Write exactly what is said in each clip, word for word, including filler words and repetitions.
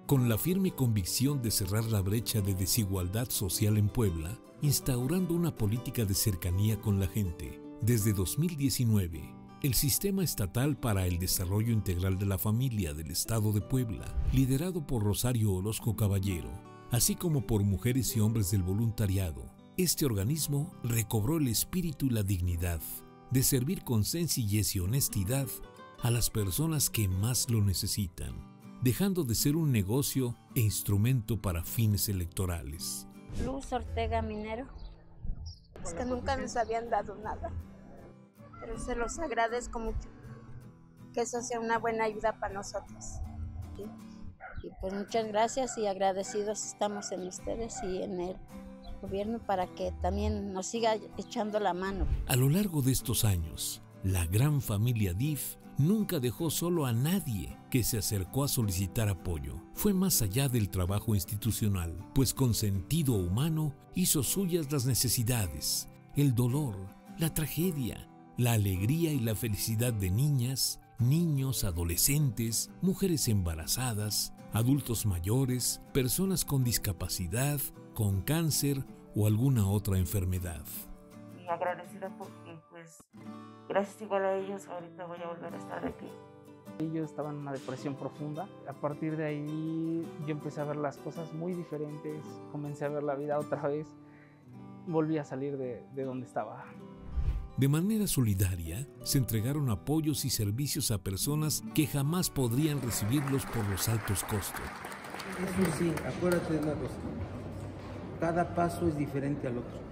Con la firme convicción de cerrar la brecha de desigualdad social en Puebla, instaurando una política de cercanía con la gente, desde dos mil diecinueve, el Sistema Estatal para el Desarrollo Integral de la Familia del Estado de Puebla, liderado por Rosario Orozco Caballero, así como por mujeres y hombres del voluntariado, este organismo recobró el espíritu y la dignidad de servir con sencillez y honestidad a las personas que más lo necesitan, dejando de ser un negocio e instrumento para fines electorales. Luz Ortega Minero. Es que nunca nos habían dado nada, pero se los agradezco mucho, que eso sea una buena ayuda para nosotros. ¿Sí? Y pues muchas gracias y agradecidos estamos en ustedes y en el gobierno para que también nos siga echando la mano. A lo largo de estos años, la gran familia D I F nunca dejó solo a nadie que se acercó a solicitar apoyo. Fue más allá del trabajo institucional, pues con sentido humano hizo suyas las necesidades, el dolor, la tragedia, la alegría y la felicidad de niñas, niños, adolescentes, mujeres embarazadas, adultos mayores, personas con discapacidad, con cáncer o alguna otra enfermedad. Y agradecida porque, pues, gracias igual a ellos, ahorita voy a volver a estar aquí. Yo estaba en una depresión profunda. A partir de ahí yo empecé a ver las cosas muy diferentes, comencé a ver la vida otra vez, volví a salir de, de donde estaba. De manera solidaria, se entregaron apoyos y servicios a personas que jamás podrían recibirlos por los altos costos. Eso sí, acuérdate de una cosa, cada paso es diferente al otro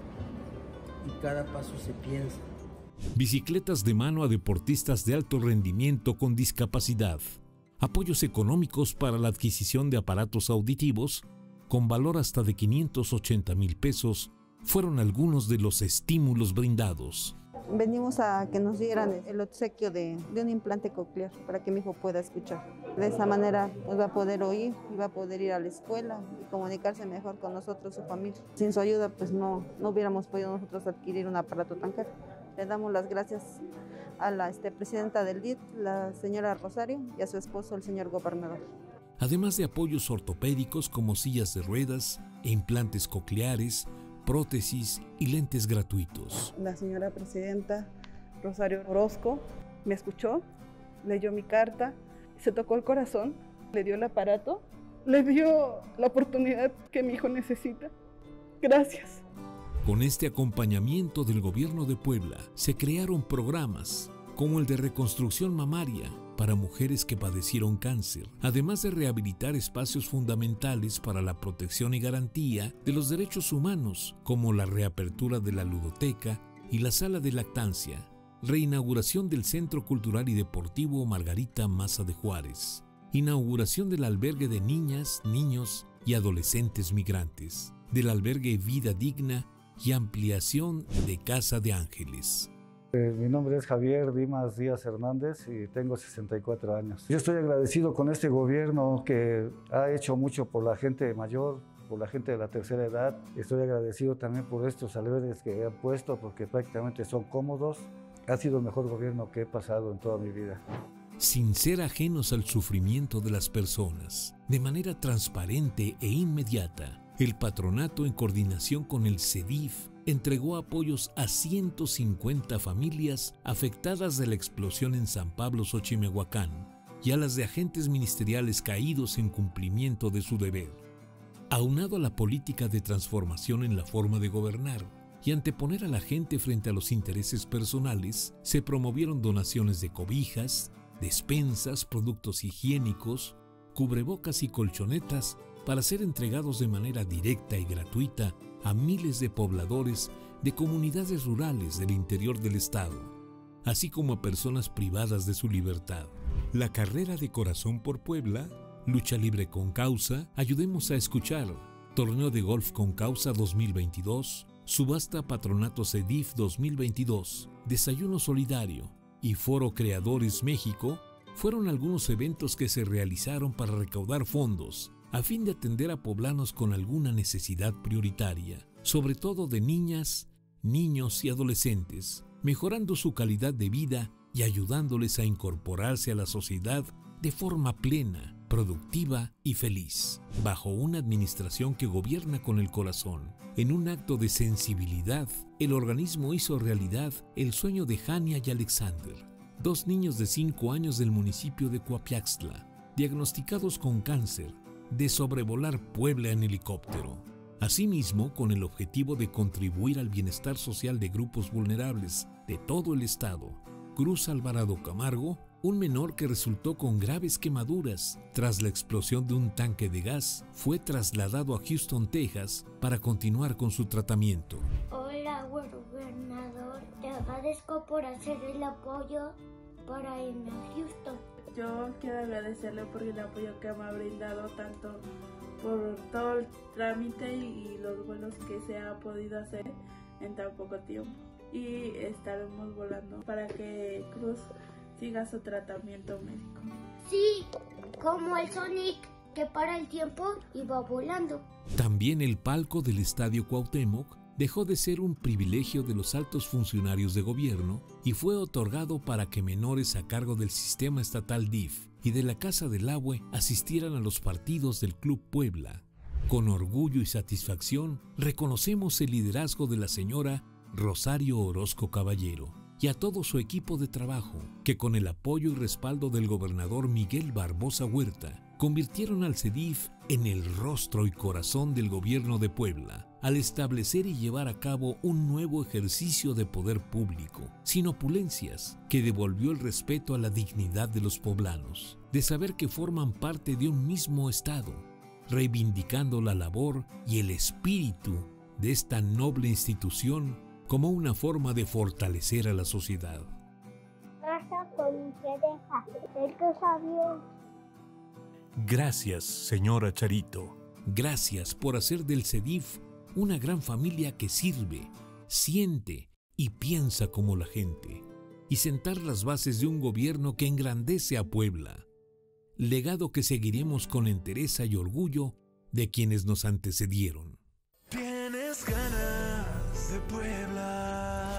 y cada paso se piensa. Bicicletas de mano a deportistas de alto rendimiento con discapacidad, apoyos económicos para la adquisición de aparatos auditivos con valor hasta de quinientos ochenta mil pesos fueron algunos de los estímulos brindados. Venimos a que nos dieran el obsequio de, de un implante coclear para que mi hijo pueda escuchar. De esa manera pues, va a poder oír y va a poder ir a la escuela y comunicarse mejor con nosotros, su familia. Sin su ayuda pues no, no hubiéramos podido nosotros adquirir un aparato tan caro. Le damos las gracias a la este, presidenta del D I F, la señora Rosario, y a su esposo, el señor gobernador. Además de apoyos ortopédicos como sillas de ruedas e implantes cocleares, prótesis y lentes gratuitos. La señora presidenta Rosario Orozco me escuchó, leyó mi carta, se tocó el corazón, le dio el aparato, le dio la oportunidad que mi hijo necesita. Gracias. Con este acompañamiento del gobierno de Puebla, se crearon programas como el de reconstrucción mamaria para mujeres que padecieron cáncer, además de rehabilitar espacios fundamentales para la protección y garantía de los derechos humanos, como la reapertura de la ludoteca y la sala de lactancia, reinauguración del Centro Cultural y Deportivo Margarita Maza de Juárez, inauguración del albergue de niñas, niños y adolescentes migrantes, del albergue Vida Digna y ampliación de Casa de Ángeles. Mi nombre es Javier Dimas Díaz Hernández y tengo sesenta y cuatro años. Yo estoy agradecido con este gobierno que ha hecho mucho por la gente mayor, por la gente de la tercera edad. Estoy agradecido también por estos albergues que han puesto porque prácticamente son cómodos. Ha sido el mejor gobierno que he pasado en toda mi vida. Sin ser ajenos al sufrimiento de las personas, de manera transparente e inmediata, el patronato, en coordinación con el C E D I F, entregó apoyos a ciento cincuenta familias afectadas de la explosión en San Pablo Xochimehuacán y a las de agentes ministeriales caídos en cumplimiento de su deber. Aunado a la política de transformación en la forma de gobernar y anteponer a la gente frente a los intereses personales, se promovieron donaciones de cobijas, despensas, productos higiénicos, cubrebocas y colchonetas para ser entregados de manera directa y gratuita a miles de pobladores de comunidades rurales del interior del estado, así como a personas privadas de su libertad. La carrera de Corazón por Puebla, Lucha Libre con Causa, Ayudemos a Escuchar, Torneo de Golf con Causa dos mil veintidós, Subasta Patronato C E D I F dos mil veintidós, Desayuno Solidario y Foro Creadores México fueron algunos eventos que se realizaron para recaudar fondos a fin de atender a poblanos con alguna necesidad prioritaria, sobre todo de niñas, niños y adolescentes, mejorando su calidad de vida y ayudándoles a incorporarse a la sociedad de forma plena productiva y feliz, bajo una administración que gobierna con el corazón. En un acto de sensibilidad, el organismo hizo realidad el sueño de Jania y Alexander, dos niños de cinco años del municipio de Coapiaxtla, diagnosticados con cáncer, de sobrevolar Puebla en helicóptero. Asimismo, con el objetivo de contribuir al bienestar social de grupos vulnerables de todo el estado, Cruz Alvarado Camargo, un menor que resultó con graves quemaduras tras la explosión de un tanque de gas, fue trasladado a Houston, Texas, para continuar con su tratamiento. Hola, gobernador. Te agradezco por hacer el apoyo para irme a Houston. Yo quiero agradecerle por el apoyo que me ha brindado, tanto por todo el trámite y los vuelos que se ha podido hacer en tan poco tiempo. Y estaremos volando para que Cruz siga su tratamiento médico. Sí, como el Sonic que para el tiempo y va volando. También el palco del Estadio Cuauhtémoc dejó de ser un privilegio de los altos funcionarios de gobierno y fue otorgado para que menores a cargo del sistema estatal D I F y de la Casa del Agua asistieran a los partidos del Club Puebla. Con orgullo y satisfacción reconocemos el liderazgo de la señora Rosario Orozco Caballero y a todo su equipo de trabajo, que con el apoyo y respaldo del gobernador Miguel Barbosa Huerta, convirtieron al C E D I F en el rostro y corazón del gobierno de Puebla, al establecer y llevar a cabo un nuevo ejercicio de poder público, sin opulencias, que devolvió el respeto a la dignidad de los poblanos, de saber que forman parte de un mismo estado, reivindicando la labor y el espíritu de esta noble institución como una forma de fortalecer a la sociedad. Gracias, señora Charito. Gracias por hacer del C E D I F una gran familia que sirve, siente y piensa como la gente, y sentar las bases de un gobierno que engrandece a Puebla, legado que seguiremos con entereza y orgullo de quienes nos antecedieron. Tienes ganas de Puebla.